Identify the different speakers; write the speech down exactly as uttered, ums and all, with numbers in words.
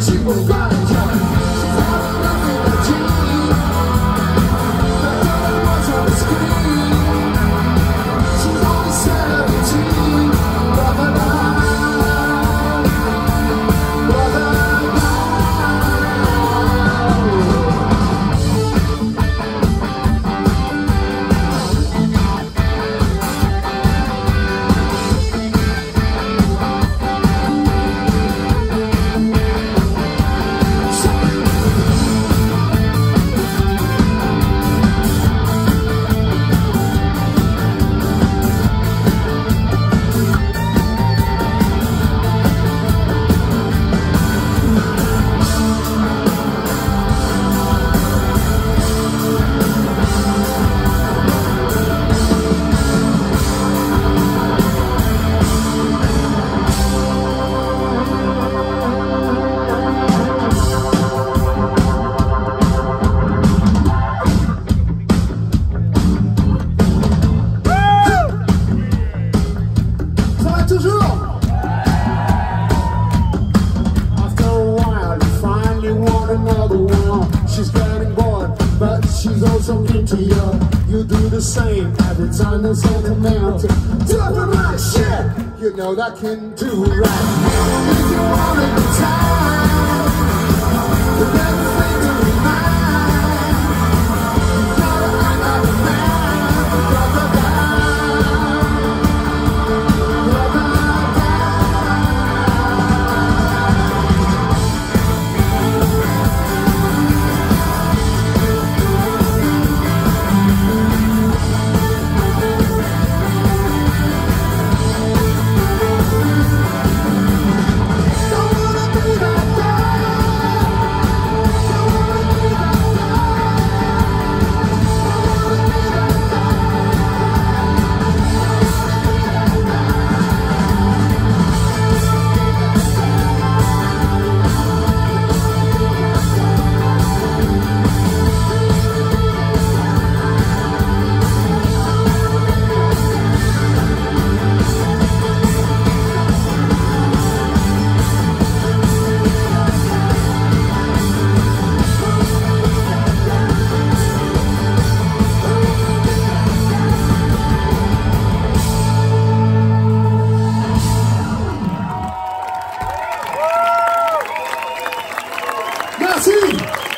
Speaker 1: she will find you. She's had enough in the dream. The girl was on the screen. She's only seventeen. Brother down, brother she's also into you. You do the same every time there's sentimental. Talking like shit, you know that can do right. If you want a good time, then everything will be mine. You gotta act like a man, brother down, brother Merci.